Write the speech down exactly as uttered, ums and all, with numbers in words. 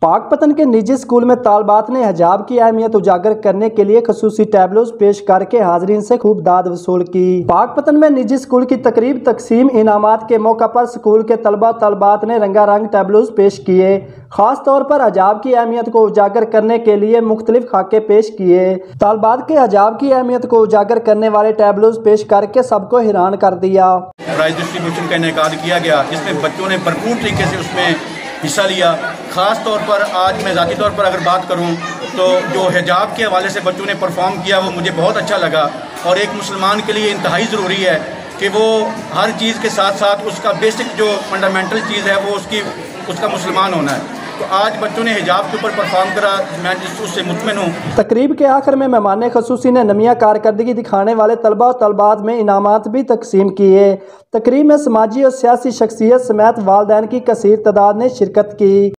पाकपतन के निजी स्कूल में तालबात ने हिजाब की अहमियत उजागर करने के लिए खसूसी टैबलोज पेश करके हाजरीन से खूब दाद वसूल की। पाकपतन में निजी स्कूल की तकरीब तकसीम इनामात के मौका पर स्कूल के तलबा तलबात ने रंगारंग टैबलोज पेश किए। खास तौर पर हिजाब की अहमियत को उजागर करने के लिए मुख्तलिफ खाके पेश किए। तालबात के हिजाब की अहमियत को उजागर करने वाले टैबलोज पेश करके सबको हैरान कर दिया। प्राइज डिस्ट्रीब्यूशन का इनेकाद किया गया, जिसमें बच्चों ने भरपूर तरीके से उसमें हिस्सा लिया। ख़ास तौर पर आज मैं ज़ाती तौर पर अगर बात करूं तो जो हिजाब के हवाले से बच्चों ने परफॉर्म किया वो मुझे बहुत अच्छा लगा। और एक मुसलमान के लिए इंतहाई ज़रूरी है कि वो हर चीज़ के साथ साथ उसका बेसिक जो फंडामेंटल चीज़ है वो उसकी उसका मुसलमान होना है। तो आज बच्चों ने हिजाब के ऊपर परफॉर्म करा, मैं उससे मुतमिन हूँ। तकरीब के आखिर में मेहमान खसूसी ने नमिया कारकर्दगी दिखाने वाले तलबा और तलबात में इनामात भी तकसीम किए। तकरीब में समाजी और सियासी शख्सियत समेत वालदैन की कसीर तादाद ने शिरकत की।